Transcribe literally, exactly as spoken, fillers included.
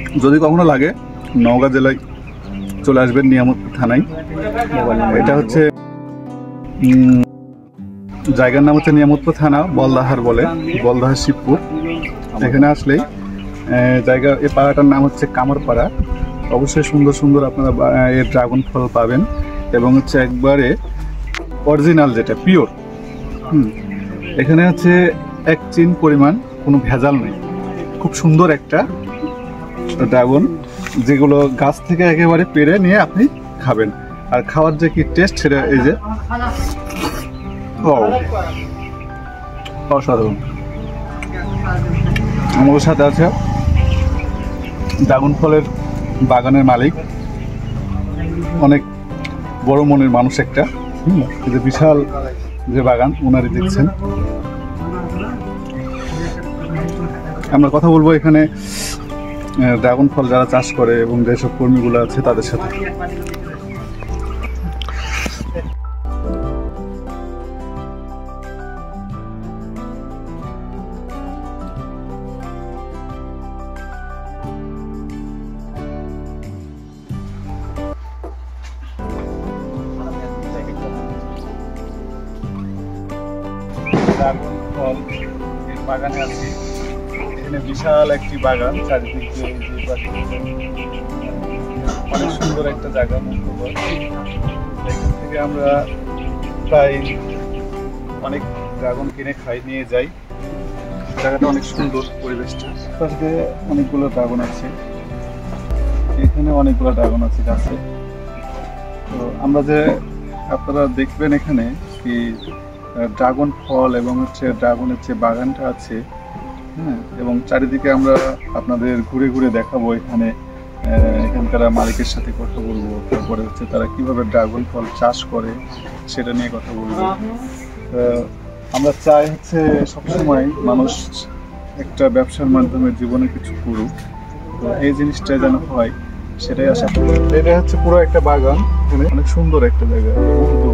যদি কখনো লাগে নওগাঁ জেলায় চলে আসবেন নিয়ামতপুর থানায়। এটা হচ্ছে জায়গার নাম হচ্ছে নিয়ামতপুর থানা, বলদাহার বলে, বলদাহার শিবপুর। এখানে আসলেই জায়গা, এই পাড়াটার নাম হচ্ছে কামারপাড়া। অবশ্যই সুন্দর সুন্দর আপনারা এর ড্রাগন ফল পাবেন এবং হচ্ছে একবারে অরিজিনাল যেটা পিওর। হুম এখানে হচ্ছে এক চিন পরিমাণ কোনো ভেজাল নেই। খুব সুন্দর একটা ড্রাগন, যেগুলো গাছ থেকে একেবারে পেরে নিয়ে আপনি খাবেন। আর খাওয়ার যে কি টেস্ট সেটা এই যে অসাধারণ। আমাদের সাথে আছে ড্রাগন ফলের বাগানের মালিক, অনেক বড় মনের মানুষ একটা। হুম এই যে বিশাল যে বাগান ওনারই দেখছেন। আমরা কথা বলবো এখানে ড্রাগন ফল যারা চাষ করে এবং যেসব কর্মীগুলো আছে তাদের সাথে। ড্রাগন ফল এর বাগানে আছে, এখানে বিশাল একটি বাগান, চারিদিক দিয়ে অনেক সুন্দর একটা জায়গা, মুগ্ধকর। এখান থেকে আমরা প্রায় অনেক ড্রাগন কিনে খাই, নিয়ে যাই। জায়গাটা অনেক সুন্দর, পরিবেশটা। পাশে অনেকগুলো ড্রাগন আছে, এখানে অনেকগুলো ড্রাগন আছে গাছে। তো আমরা যে আপনারা দেখবেন এখানে কি ড্রাগন ফল এবং হচ্ছে ড্রাগনের যে বাগানটা আছে, হ্যাঁ, এবং চারিদিকে আমরা আপনাদের ঘুরে ঘুরে দেখাবো। এখানে এখানকার মালিকের সাথে কথা বলবো, তারপরে হচ্ছে তারা কিভাবে ড্রাগন ফল চাষ করে সেটা নিয়ে কথা বলবো। আমরা চাই হচ্ছে সবসময় মানুষ একটা ব্যবসার মাধ্যমে জীবনে কিছু করুক, তো এই জিনিসটা যেন হয় সেটাই আশা করি। এটা হচ্ছে পুরো একটা বাগান, এখানে অনেক সুন্দর একটা জায়গা।